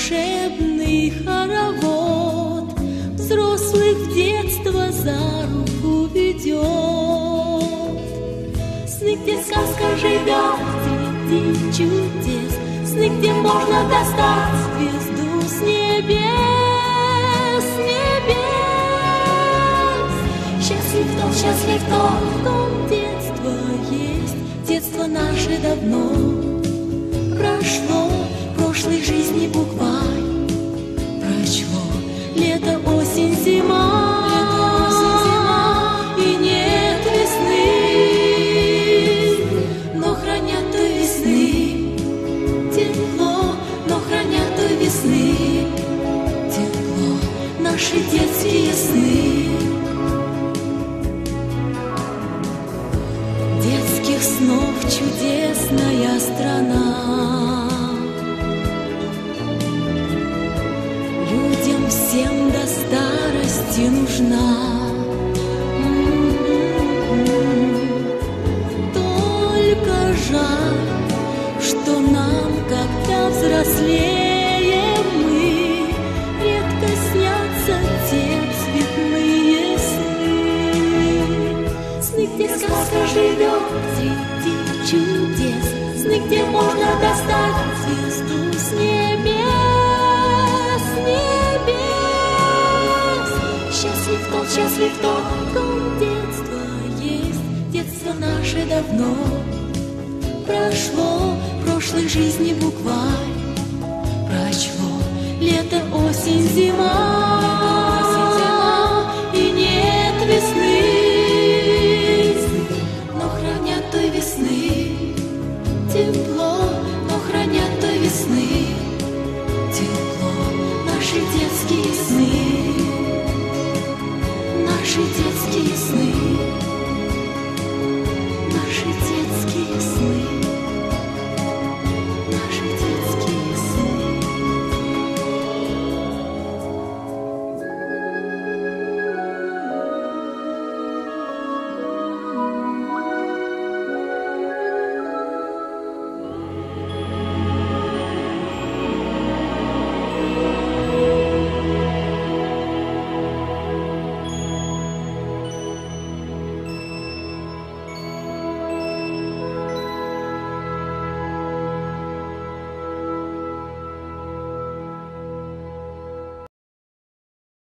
волшебный хоровод взрослых в детство за руку ведет. Сны, где сказка живет среди чудес, сны, где можно достать звезду с небес, с небес. Счастлив тот, в ком детство есть, детство наше давно прошло, прошлой жизни букварь прочло. Лето, осень, зима, и нет весны, но хранят той весны тепло, но хранят той весны тепло наши детские сны. Детских снов чудесная страна, людям всем до старости нужна. Только жаль, что нам, когда взрослеем мы, редко снятся те цветные сны. Сны, где сказка живет среди чудес, сны, где можно достать звезду с небес, с небес. Счастлив тот, в ком детство есть, детство наше давно прошло, прошлой жизни букварь прочло. Лето, осень, зима,